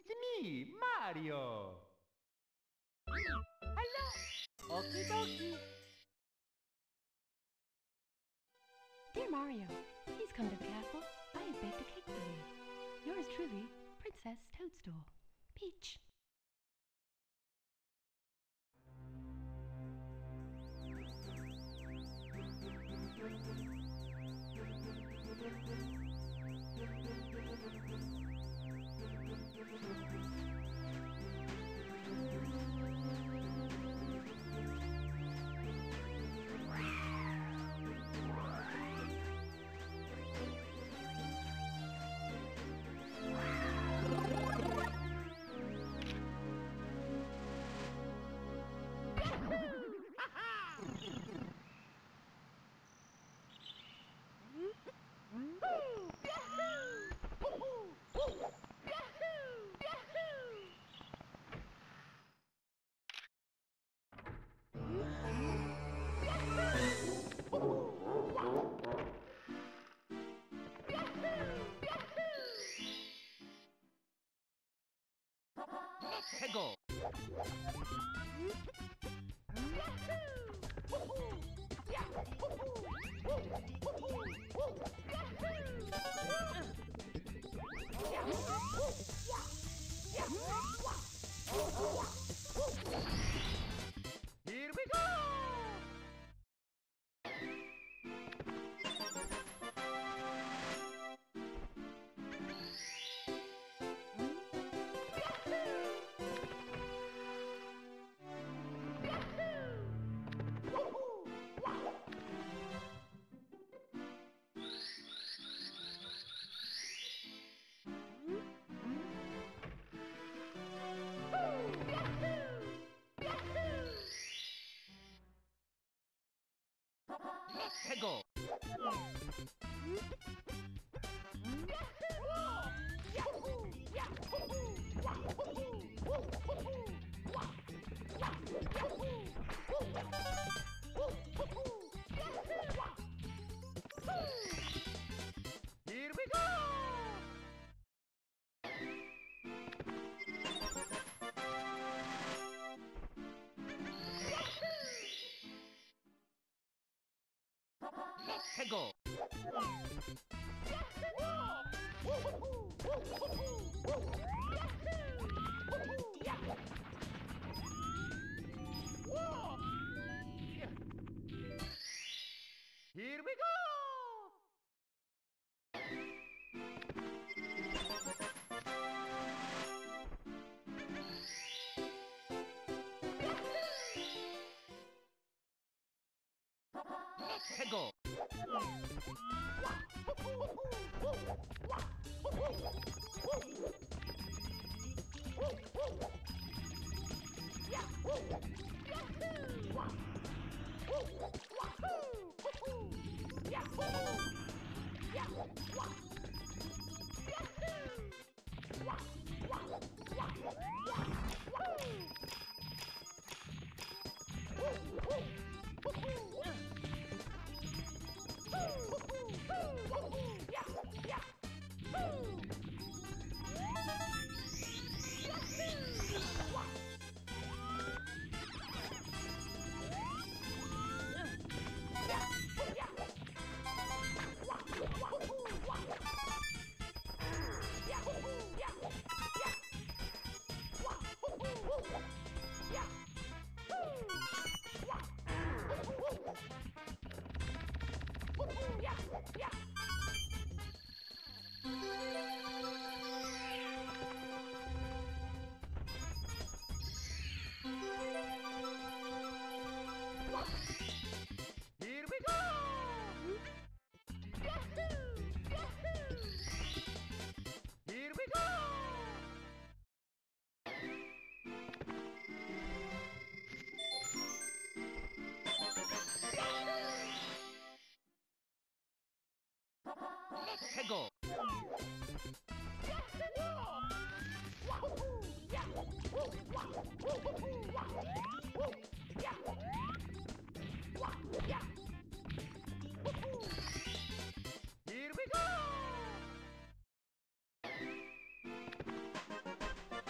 It's me, Mario. Hello. Okie dokie. Dear Mario, please come to the castle. I have baked a cake for you. Yours truly, Princess Toadstool. Peach. Let's go. Here we go. Let's go. Here we go. Let's go. Here we go. Let's go. Here we go! Here we go! Let's go! Here we go!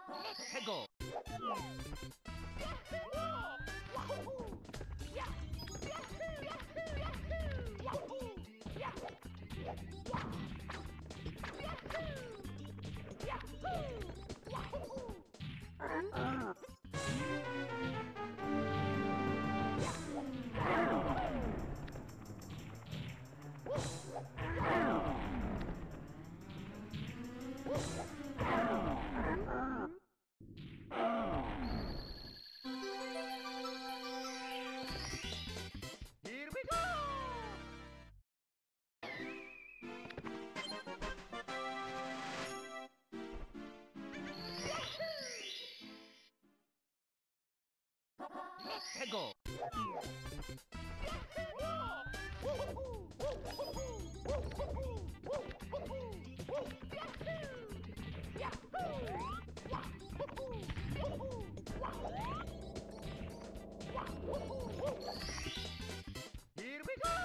해고. Here we go. 해고. Here we go.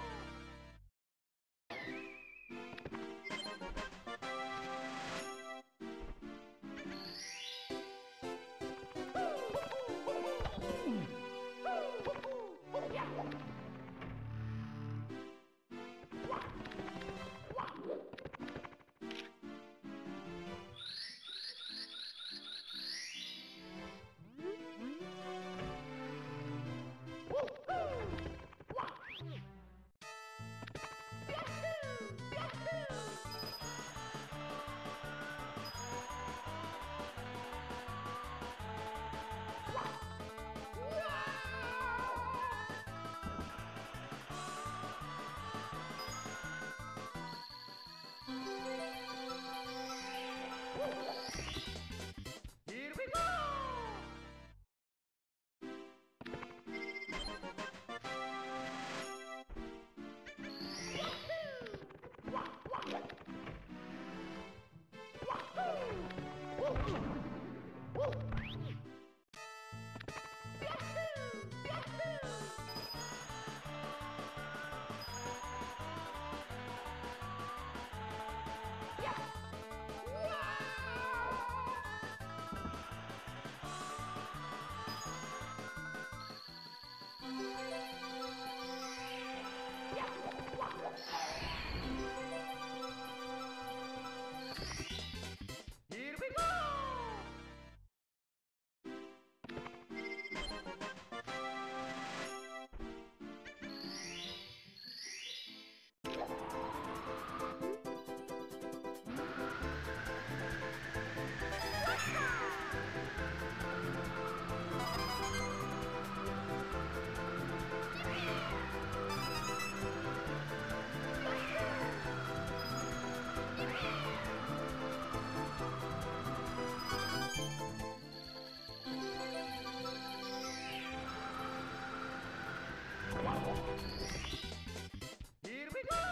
Here we go. Here we go. Here we go.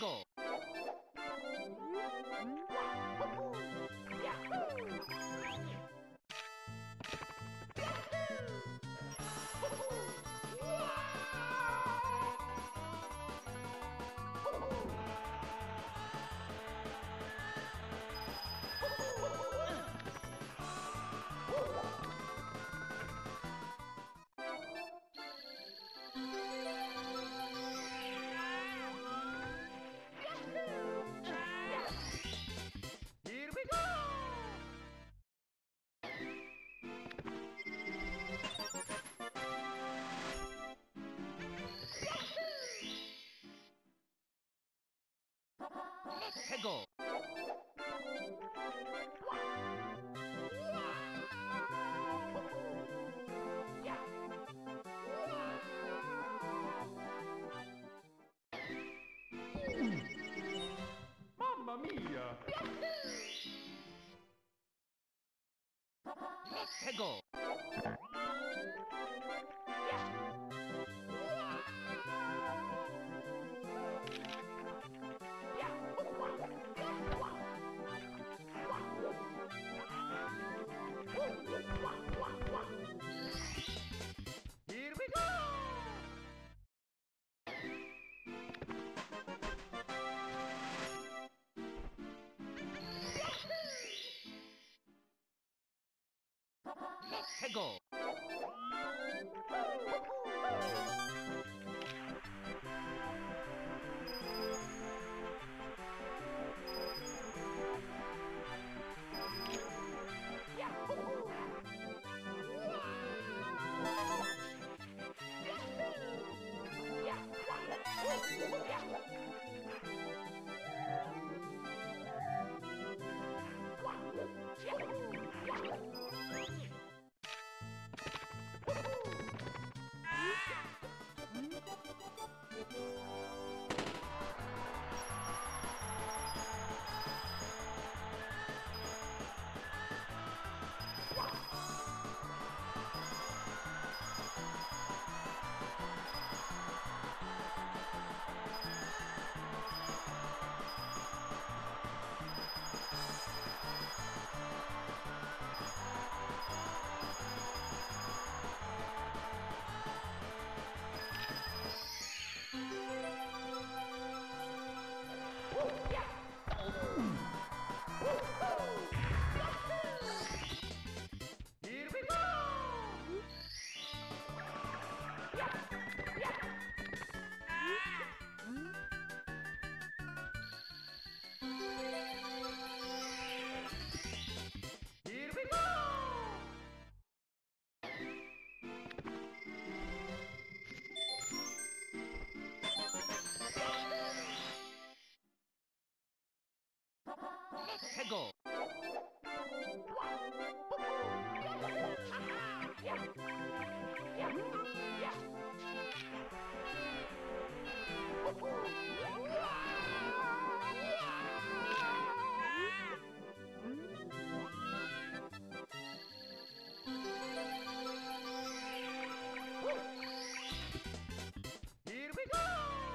go. Here we go. Let's go. Mamma mia! Let's go. Here we go. Let's go. Here we go. Here we go. Let's go. Here we go.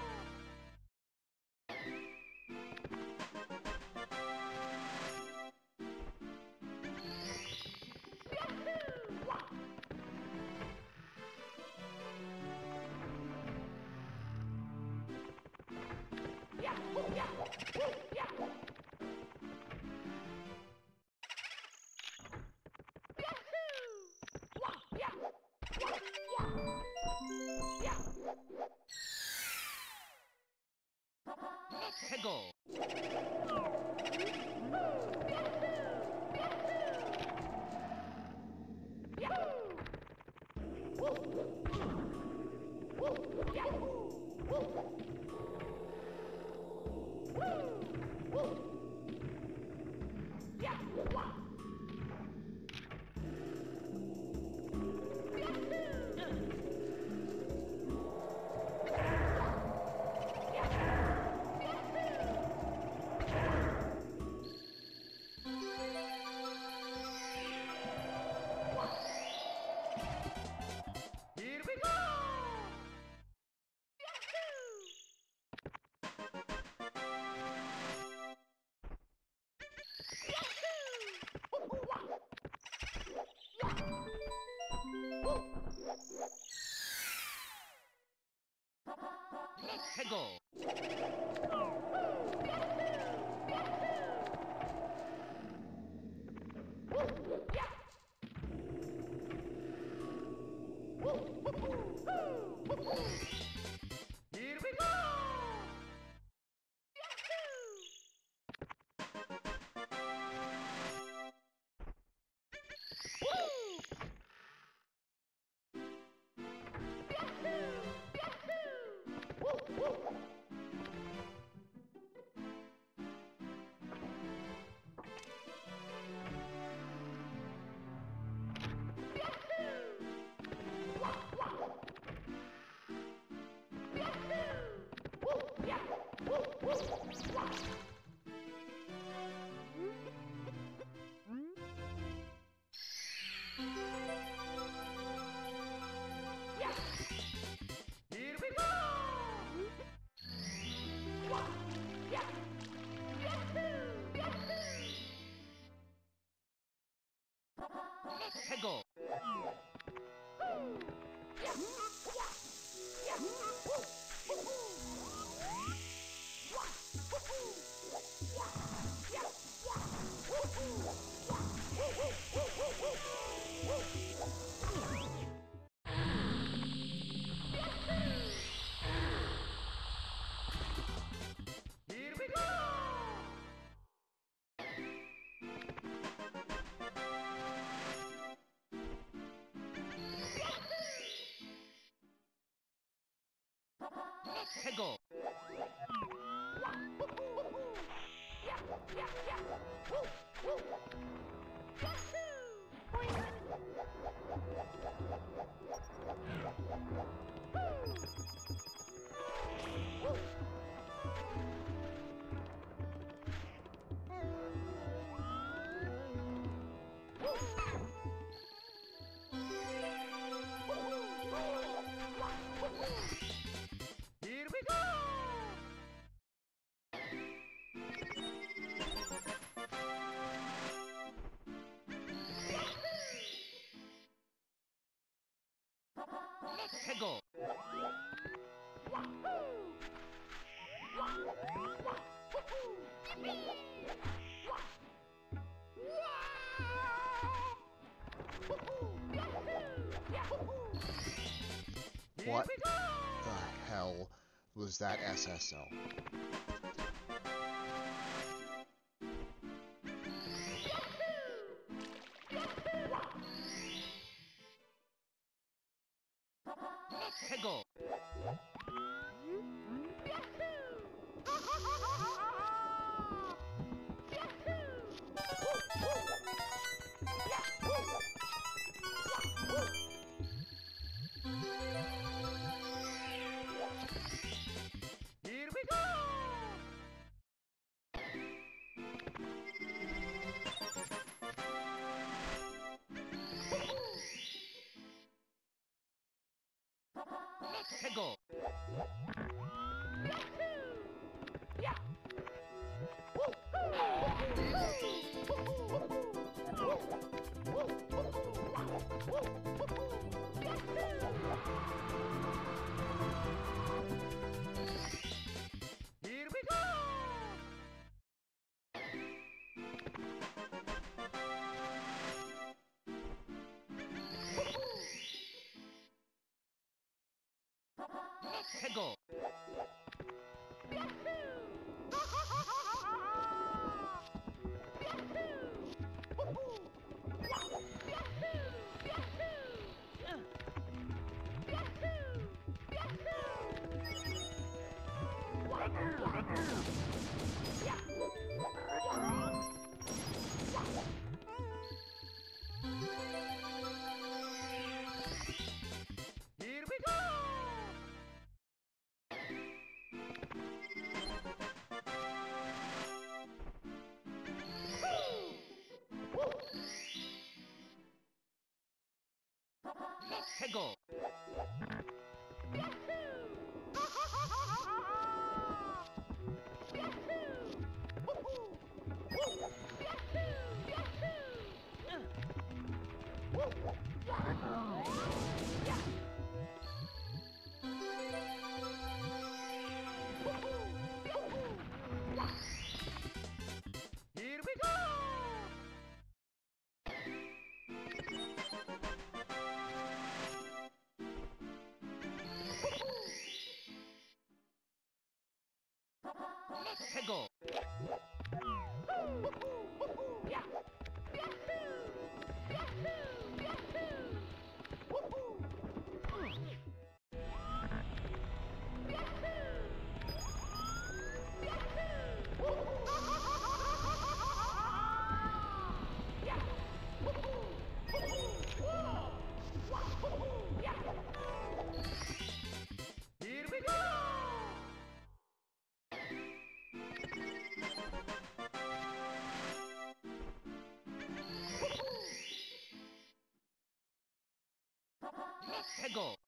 Let's go. Here we go. 해고. Here we go! Here we go! 해고. Here we go! 해고. Here we go! 해고. What the hell was that SSL? 해고. Here we go! 해고. Here we go! 해고. Here we go! 해고.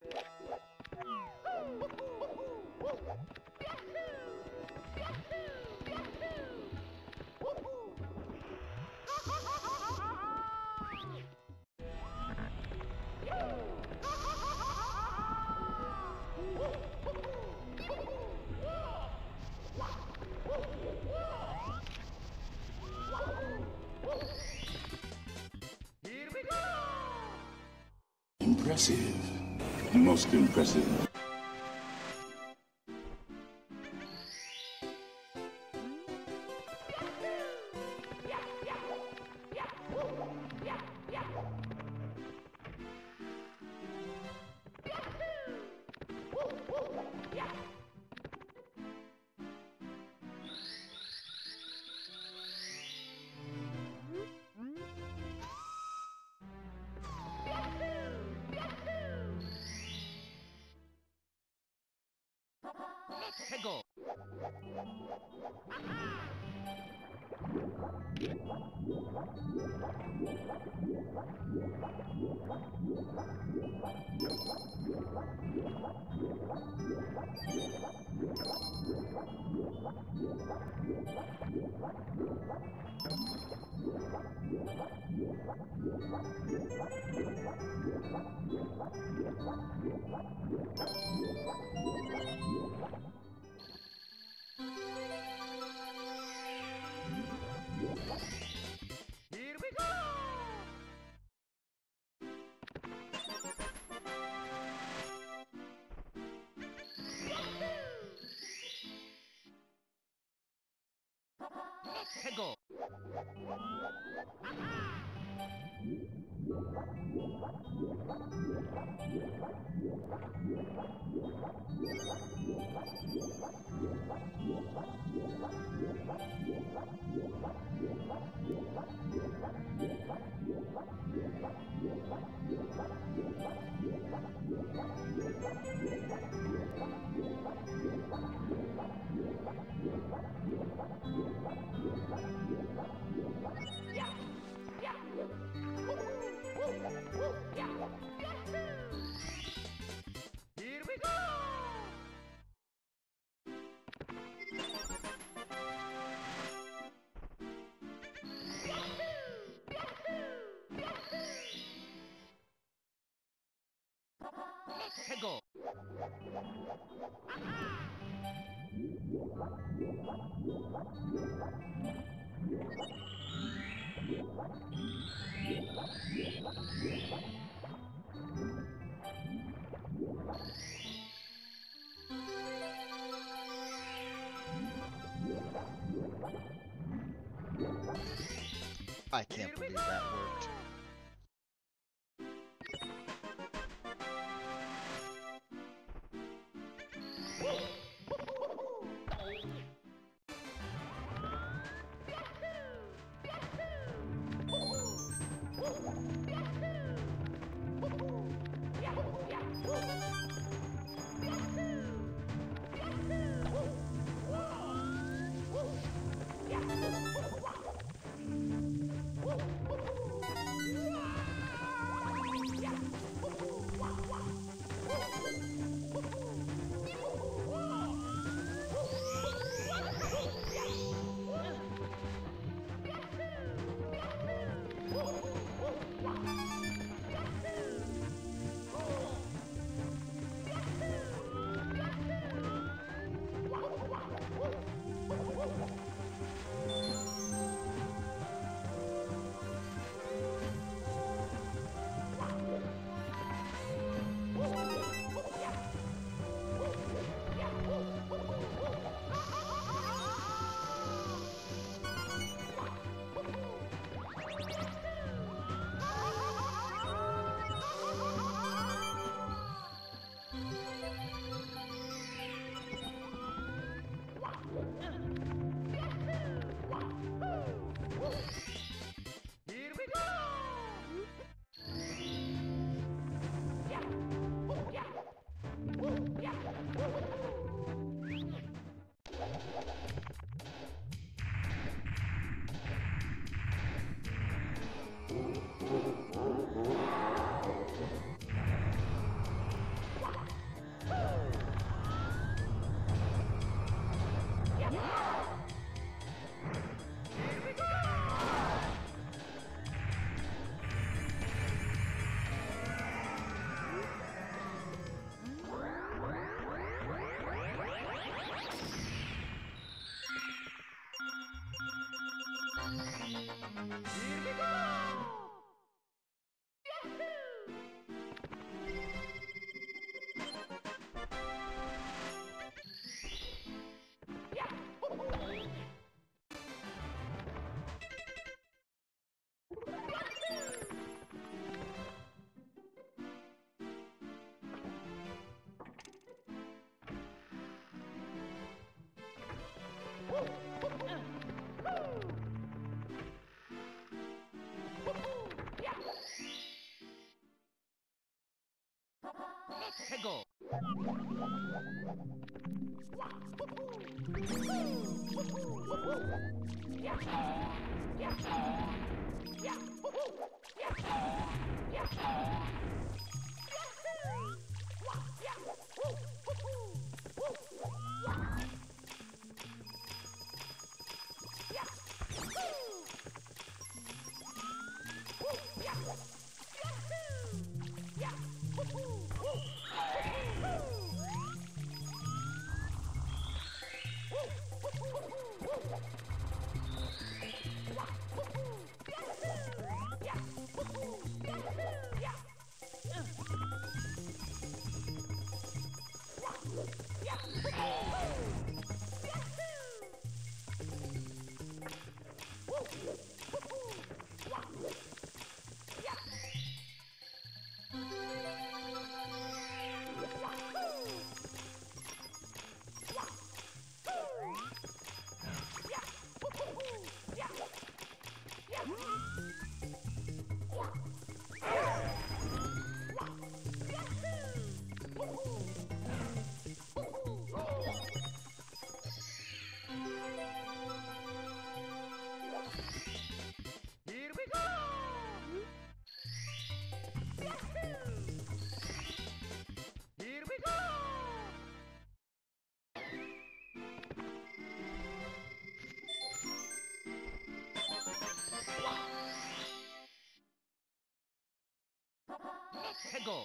Here we go! Impressive. Most impressive. Let's go! Here we go! Let's go! Here we go! Let's go! I can't believe that worked. Go. Here we go. Here we go. Go.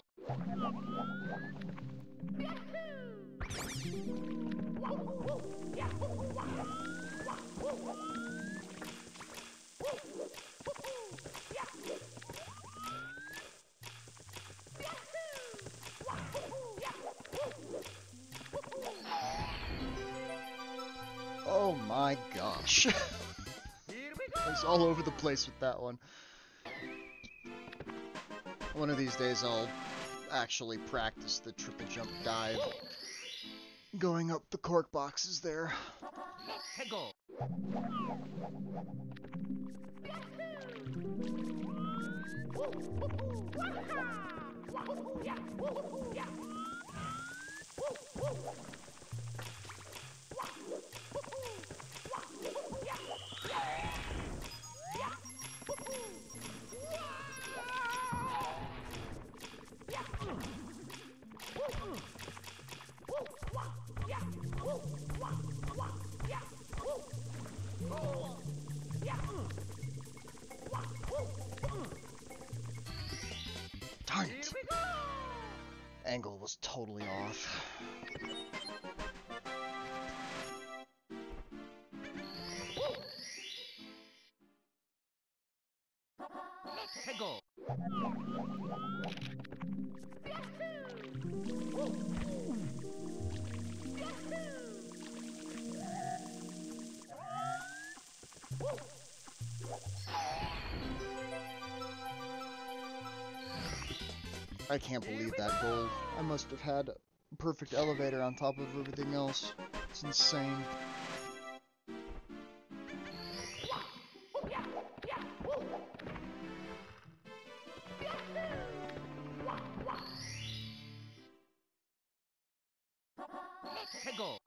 Oh my gosh. Here we go. I was all over the place with that one. One of these days I'll actually practice the triple jump dive. Going up the cork boxes there. Go. Darn Here it! we go. Angle was totally off. Go. I can't believe that gold. I must have had a perfect elevator on top of everything else. It's insane. Go.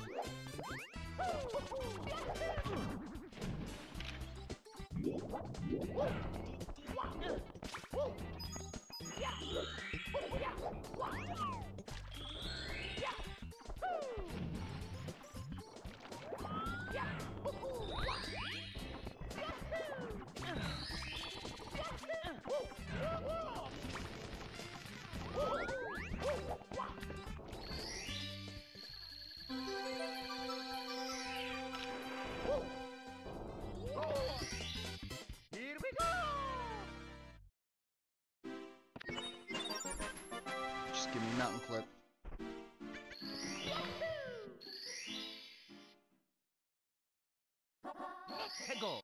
Here we go. Just give me a mountain clip. Go.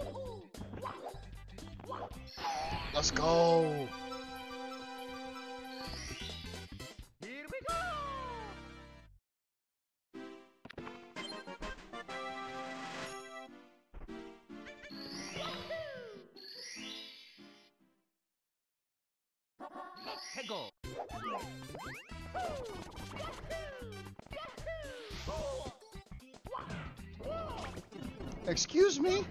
Let's go! 해고. Excuse me?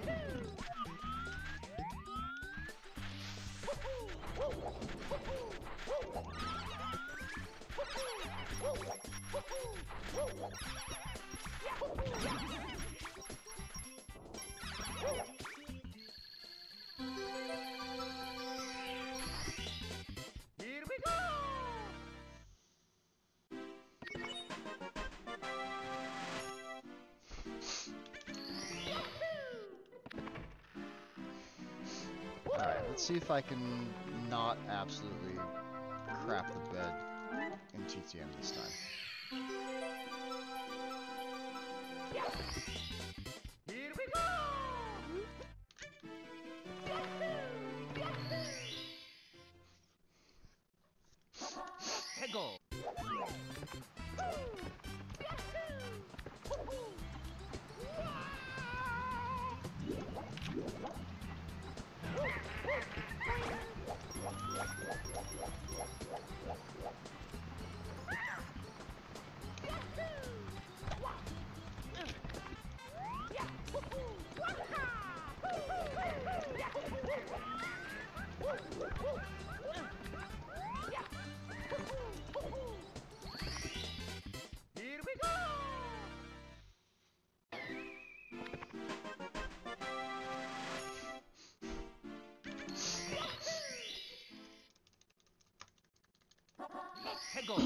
Here we go. Alright, let's see if I can not absolutely crap the bed in TTM this time. Here we go. 해고. Here we go. 해고.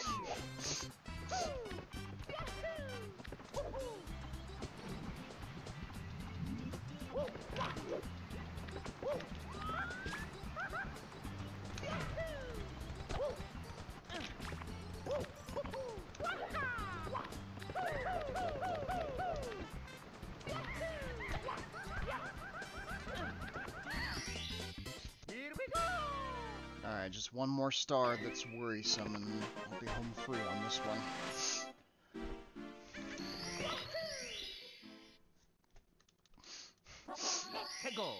Here we go. Alright, just one more star that's worrisome and I'll be home free on this one. 해고.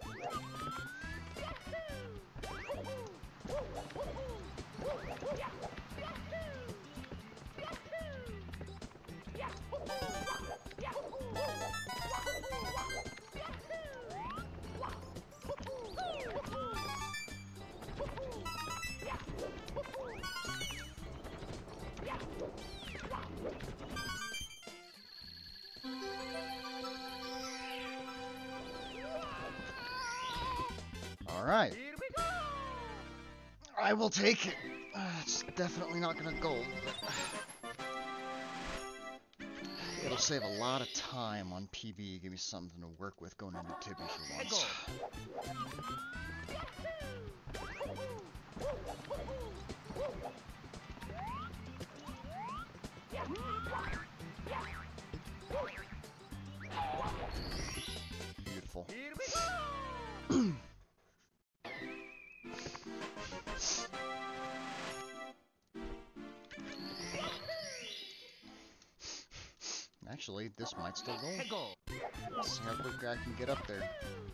Alright, Here we go. I will take it. It's definitely not gonna gold, but it'll save a lot of time on PB, give me something to work with going into Tibby for once. Beautiful. Here we go. Actually, this might still go. 해고. Let's see how quick I can get up there.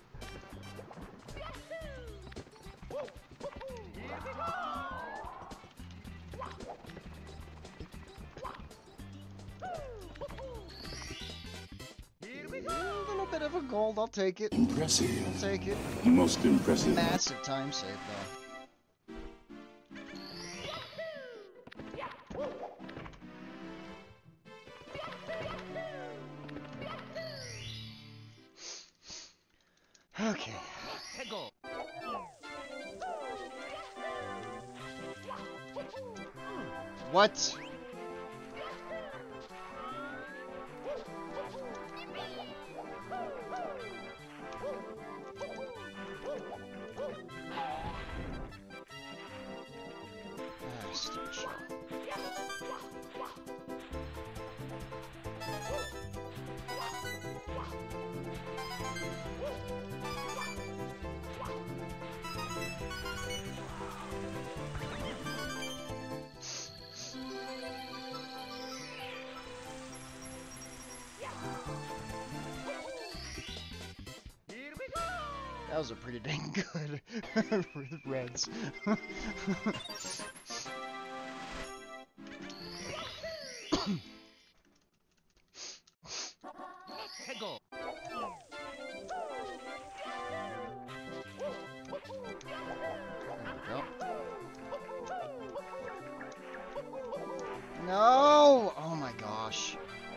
Here we A go. little bit of a gold, I'll take it. Impressive. I'll take it. Most impressive. Massive time save, though. Okay. 해고. What? Ah, stupid shit. was a pretty dang good reds. 해고. There we go. No! Oh my gosh.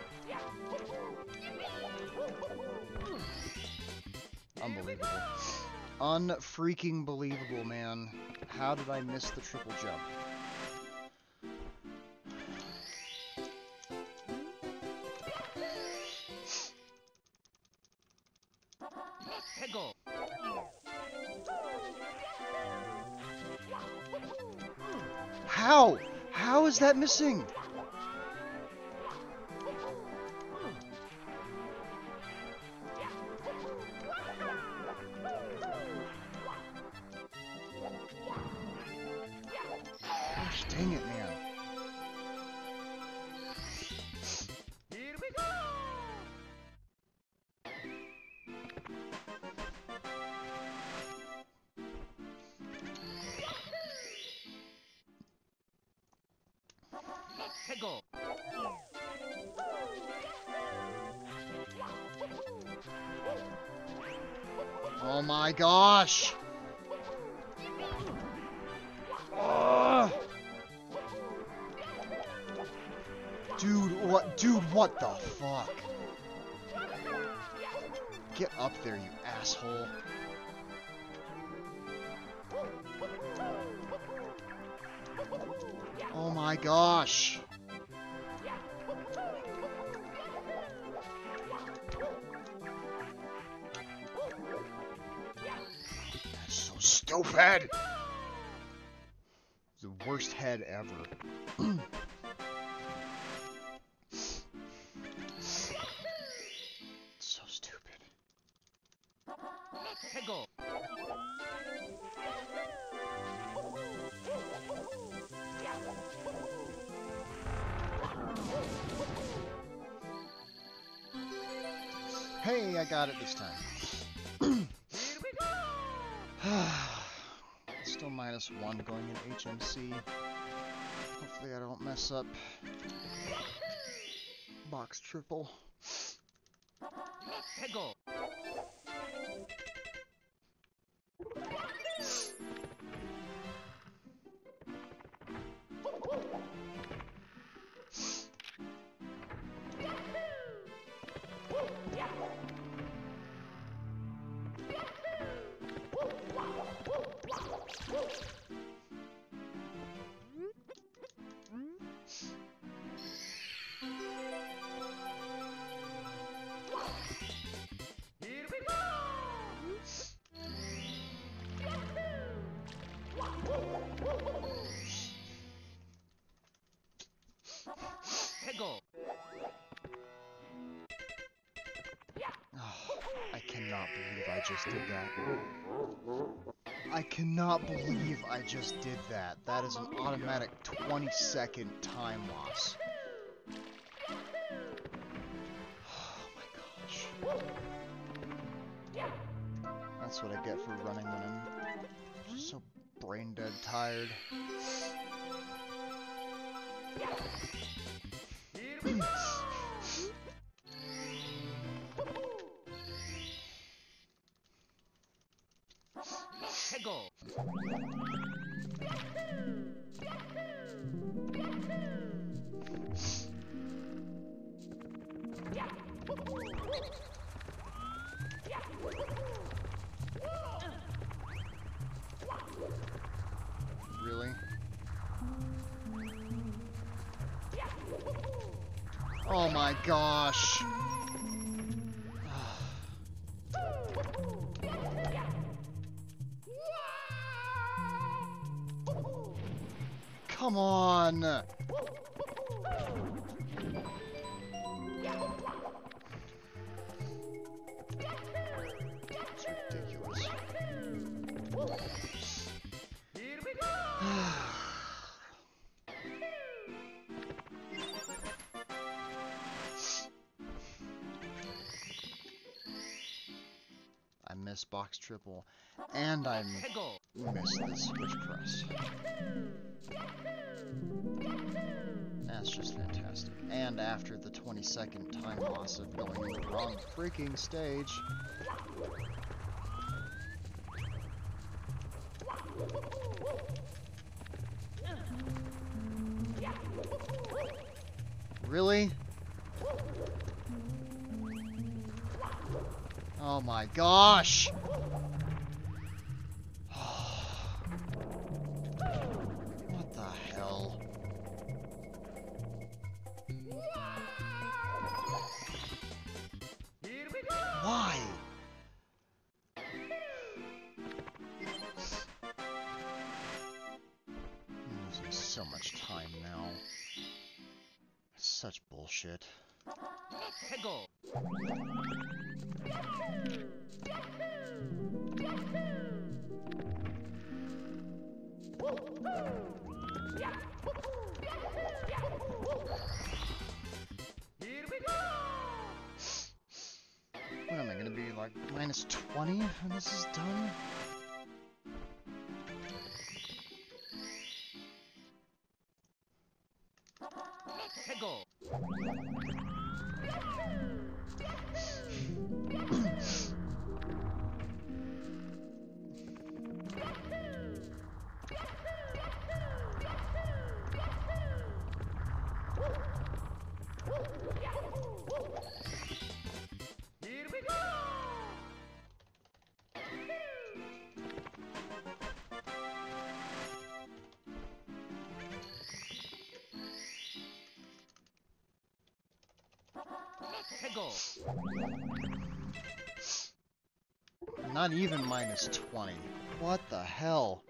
Unbelievable. Unfreaking believable, man. How did I miss the triple jump? 해고. How? How is that missing? Gosh dang it, man. Here we go. 해고. Oh my gosh! Ugh. Dude, what the fuck? Get up there, you asshole. Oh my gosh. That's so stupid. The worst head ever. So stupid. 해고. Hey, I got it this time. Here we go. Still -1 going in HMC. Hopefully I don't mess up. Box triple. 해고. Here we go. 해고. I cannot believe I just did that. I cannot believe I just did that. That is an automatic 20-second time loss. Oh my gosh. That's what I get for running when I'm just so brain dead tired. Here we go. 해고. Really? Oh my gosh. Come on. It's ridiculous. Here we go. I miss box triple, and I Hegel. miss the switch press. That's just fantastic. And after the 20-second time loss of going in the wrong freaking stage, really? Oh my gosh! What the hell? Here we go. Why? I'm losing so much time now. It's such bullshit. Hegel. Here we go. What am I gonna be like minus 20 when this is done? Hegel. Here we go. Hegel. Not even minus 20. What the hell?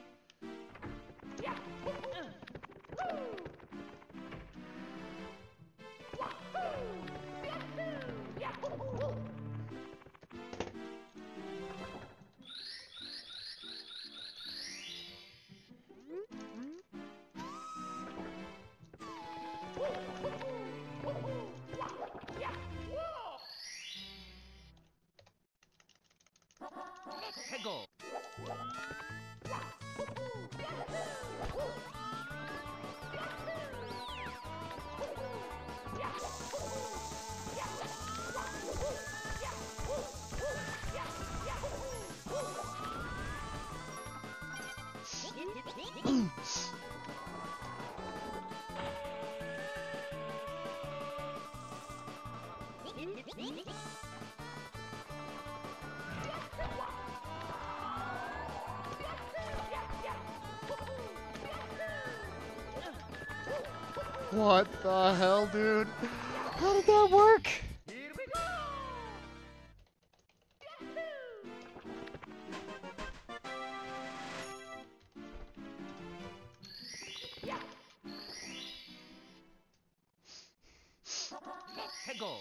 Hegel. What the hell, dude? How did that work? Here we go. Hegel.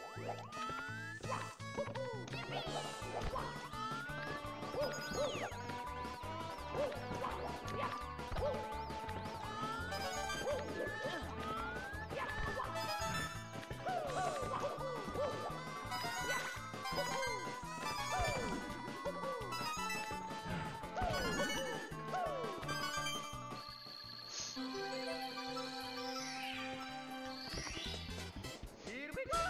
Here we go.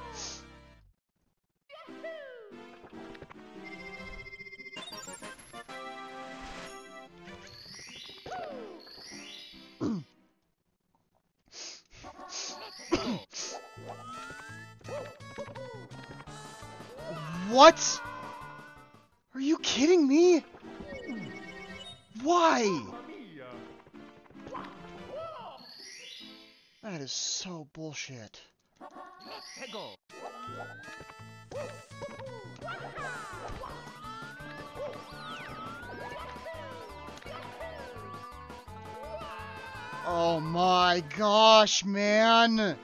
Hegel. What? Are you kidding me? Why? That is so bullshit. Hegel. Oh my gosh, man!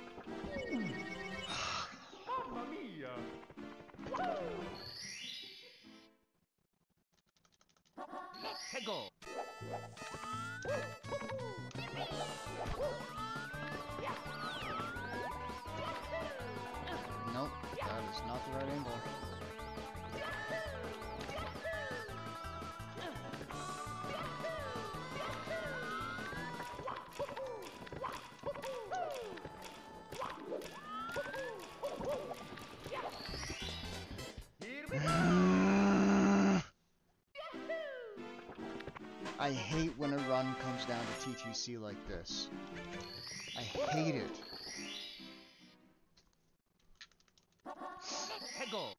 Hegel. Nope, that is not the right angle. I hate when a run comes down to TTC like this. I hate it. 해고.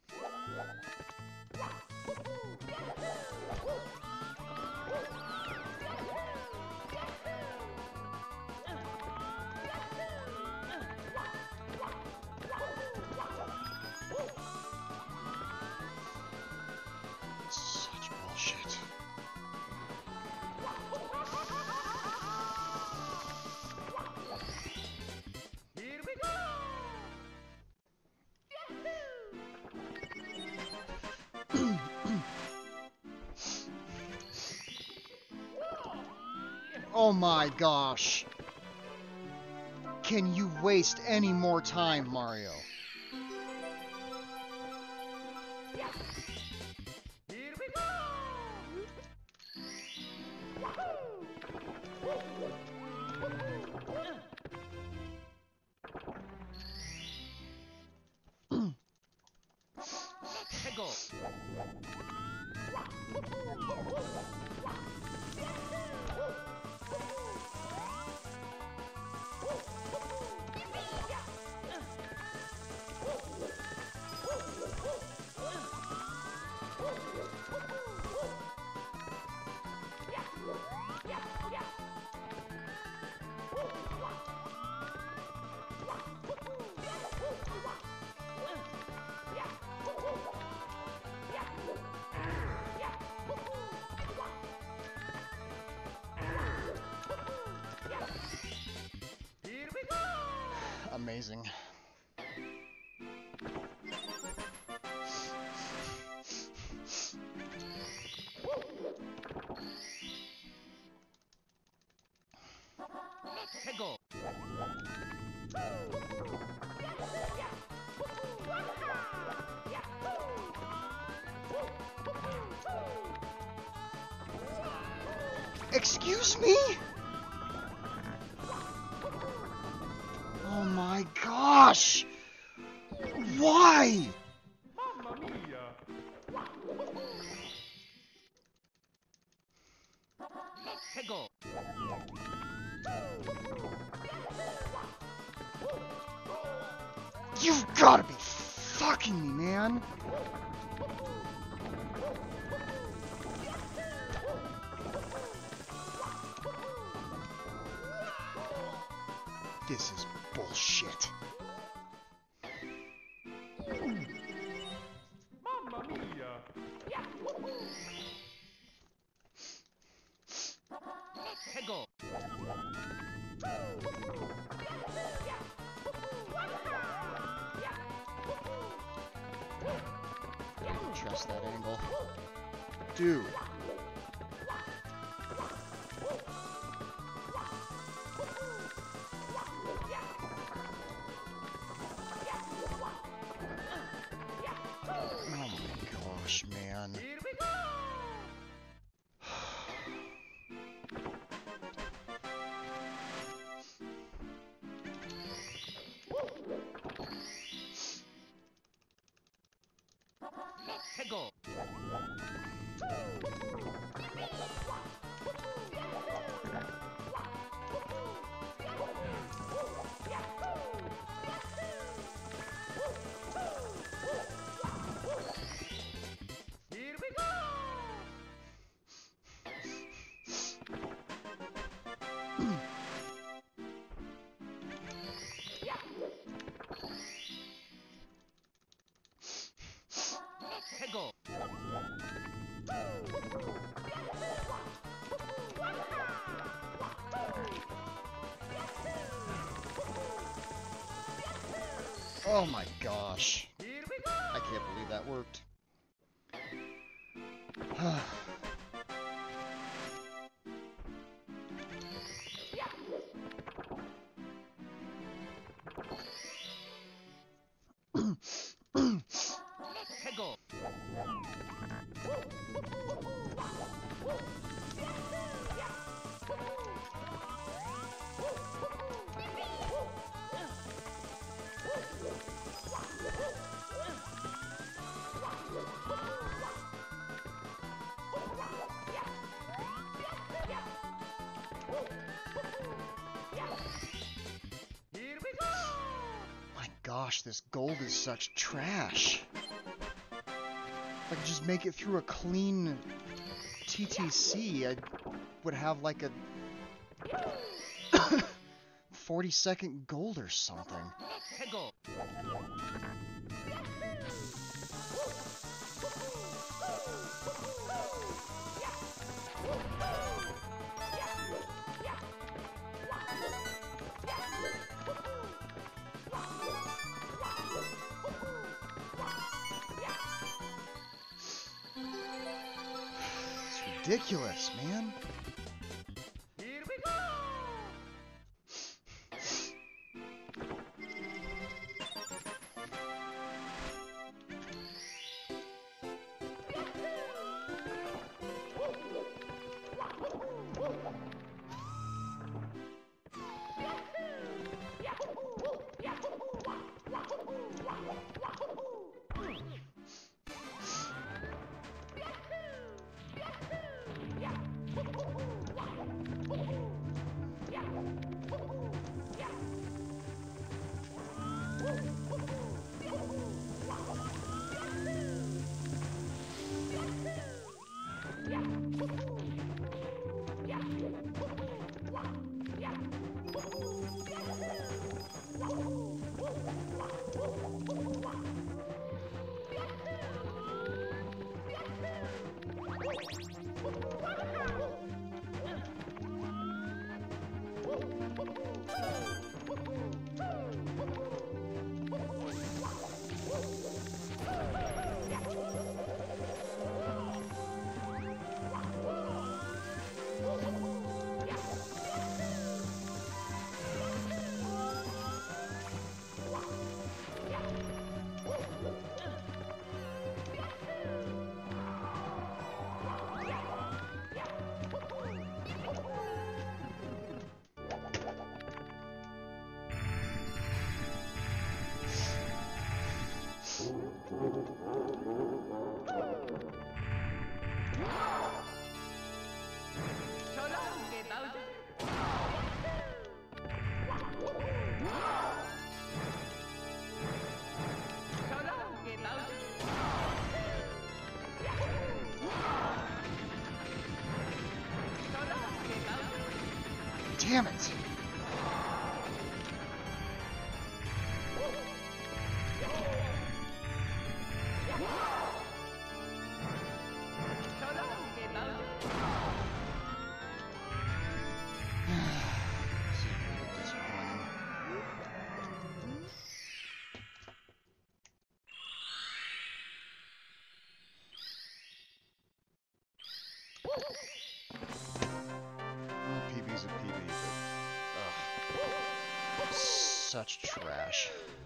Such bullshit. Here we go. Oh my gosh. Can you waste any more time, Mario? Here we go. 해고. Here we go. Amazing. 해고. Excuse me? Oh my gosh! Why? Mamma mia. 해고. You've gotta be fucking me, man! This is bullshit. Mamma mia. 해고. I didn't trust that angle. Dude. Oh my gosh, man. Here we go. 해고. Here we go. 해고. Oh my gosh. Here we go. I can't believe that worked. 해고. Gosh, this gold is such trash. If I could just make it through a clean TTC, I would have like a 40-second gold or something. 해고. It's ridiculous, man. Here we go. Damn it! PB's a PB, but ugh, such trash.